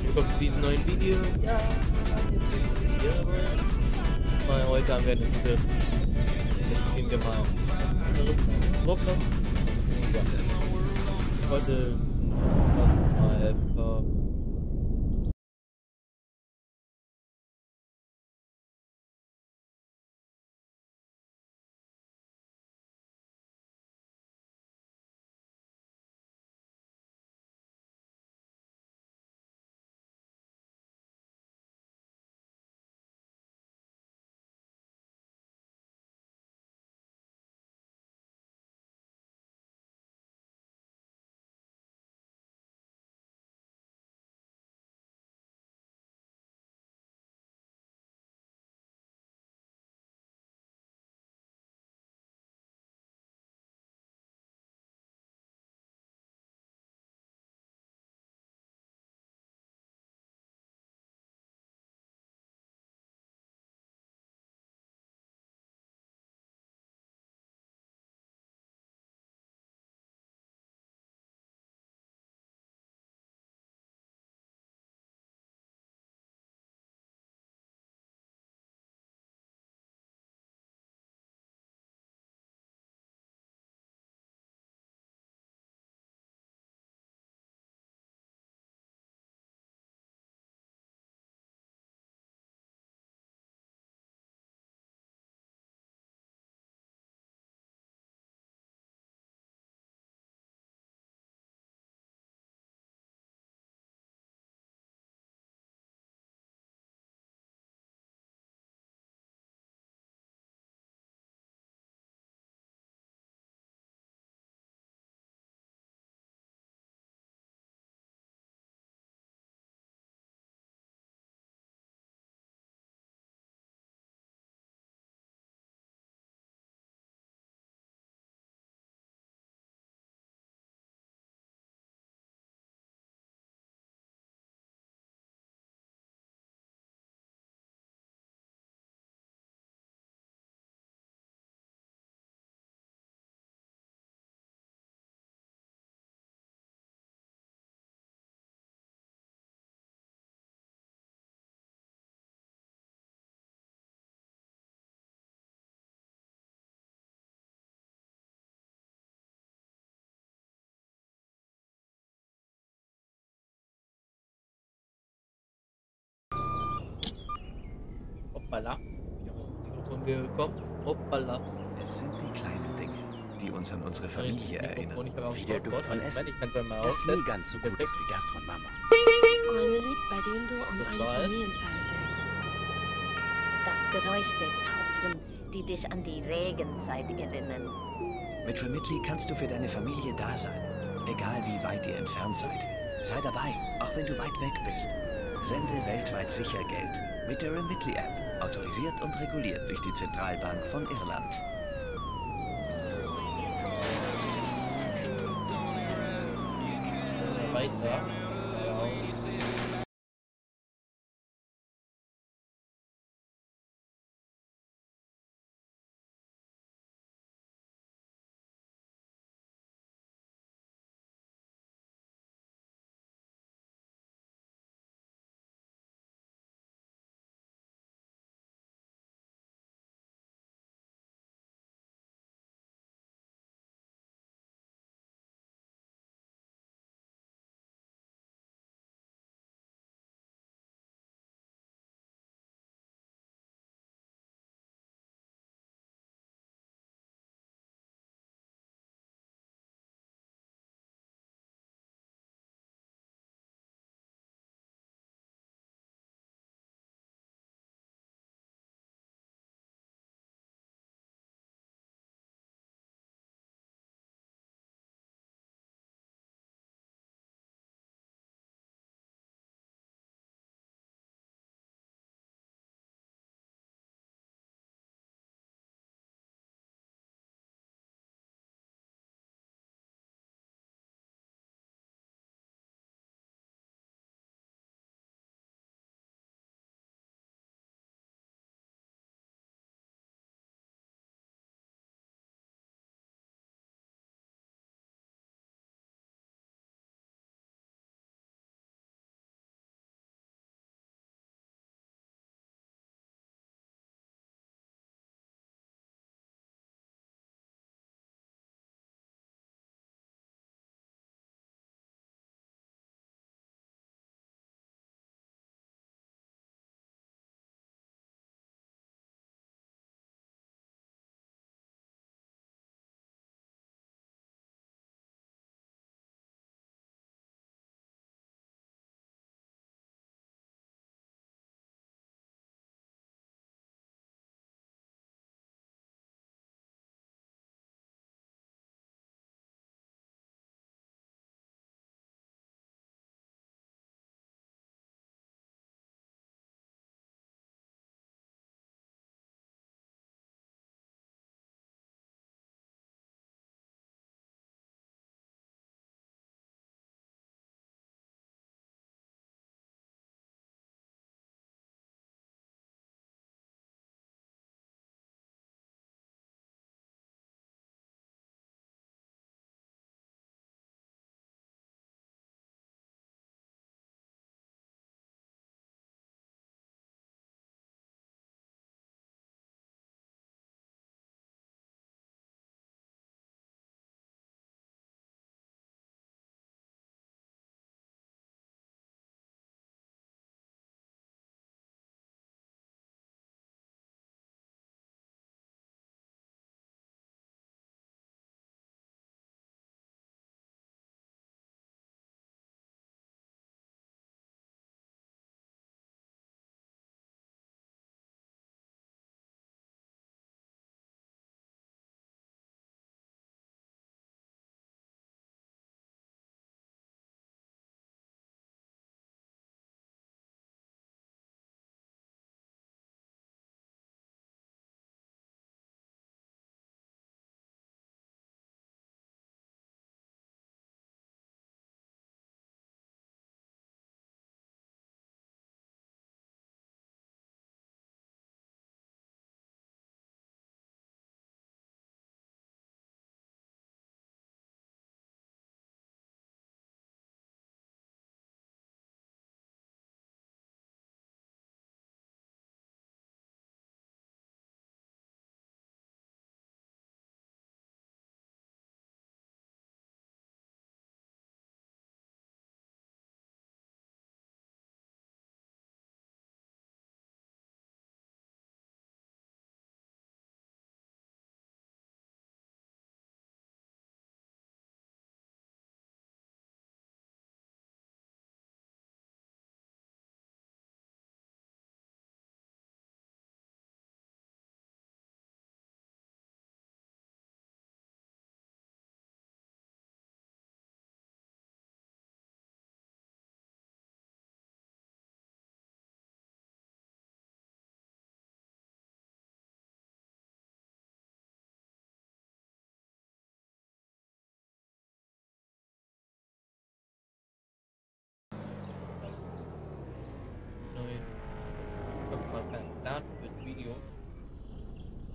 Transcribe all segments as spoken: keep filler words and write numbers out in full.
Willkommen zu diesem neuen Video. Ja, jetzt ist es wieder mal. Heute haben wir eine Liste. Jetzt spielen wir mal andere Roblox. Ja. Heute mal ein paar Hoppala. Ja, Mikrofon gekommen. Hoppala. Es sind die kleinen Dinge, die uns an unsere Richtig, Familie Mikrofon. erinnern. Ich habe auch Wie der Duft von Soundboard. Essen, Ich kann es mal das nie aussetzen. ganz so gut Perfekt. ist wie das von Mama. Ein Lied, bei dem du an Das eine war es. Familienfeier denkst. Das Geräusch der Tropfen, die dich an die Regenzeit erinnern. Mit Remitly kannst du für deine Familie da sein. Egal wie weit ihr entfernt seid. Sei dabei, auch wenn du weit weg bist. Sende weltweit sicher Geld mit der Remitly-App. Autorisiert und reguliert durch die Zentralbank von Irland. Weiter.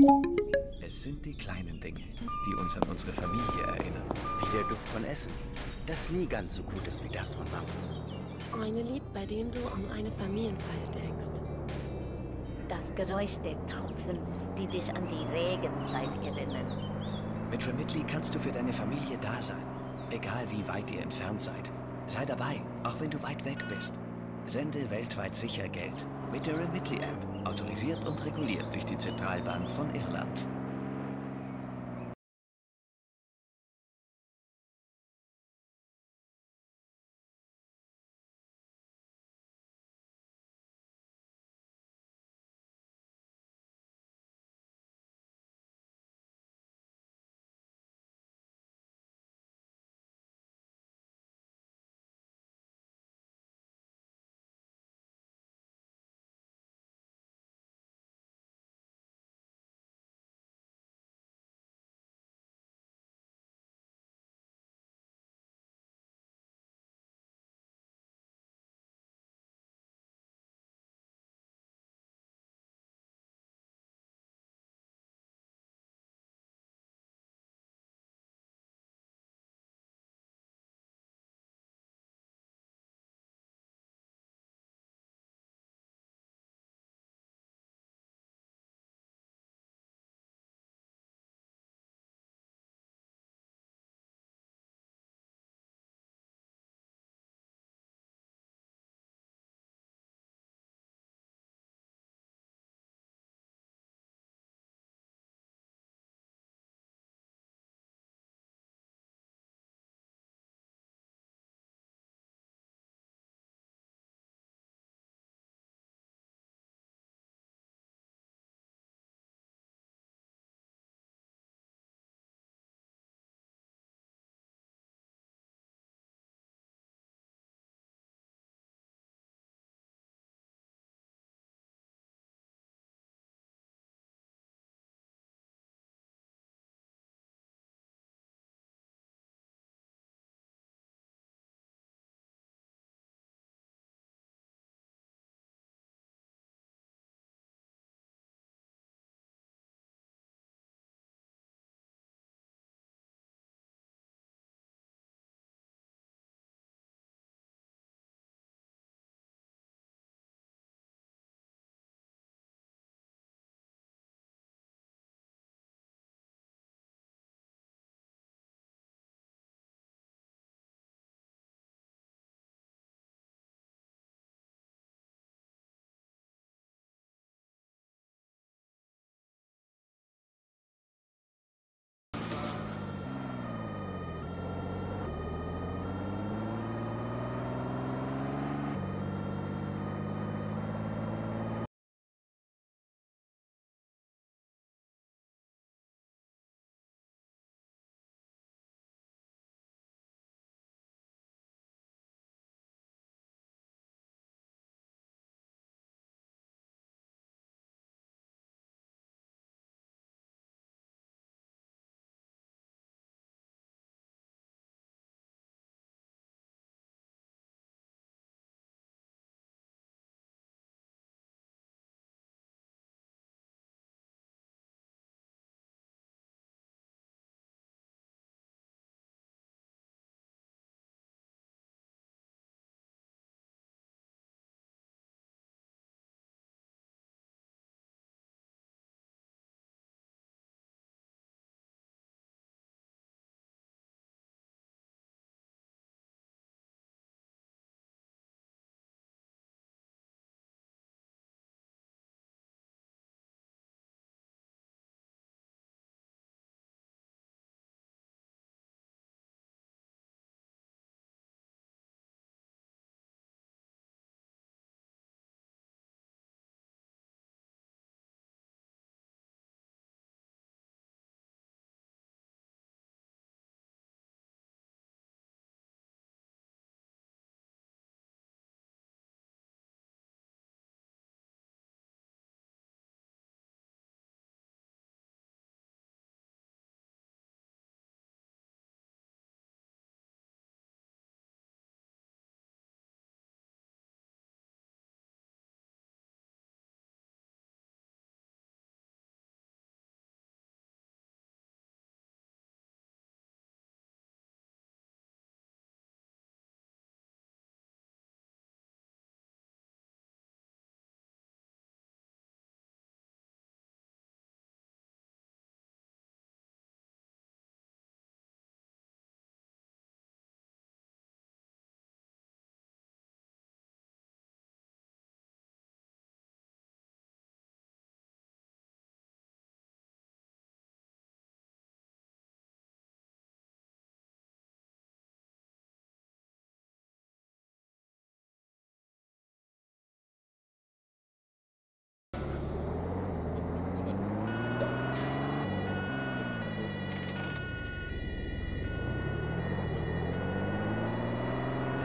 Es sind die kleinen Dinge, die uns an unsere Familie erinnern. Wie der Duft von Essen, das nie ganz so gut ist wie das von Mama. Ein Lied, bei dem du an eine Familienfeier denkst. Das Geräusch der Tropfen, die dich an die Regenzeit erinnern. Mit Remitly kannst du für deine Familie da sein. Egal wie weit ihr entfernt seid. Sei dabei, auch wenn du weit weg bist. Sende weltweit sicher Geld. Mit der Remitly-App. Autorisiert und reguliert durch die Zentralbank von Irland.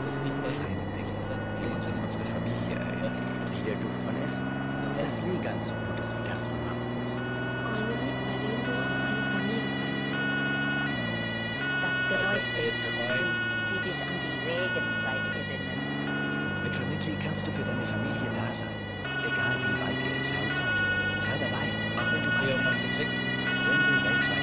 Herz. Kleine Dinge, die uns an unsere Familie erinnern. Wie der Duft von Essen, das nie ganz so gut ist wie das von Mama. Eine Lied, bei dem du an eine Familienfeier denkst. Das Geräusch der Tropfen, die dich an die Regenzeit erinnern. Mit Remitly kannst du für deine Familie da sein. Egal wie weit ihr entfernt seid. Sei dabei, auch wenn du weit Ja, weg Mann, bist. weg. Sende weltweit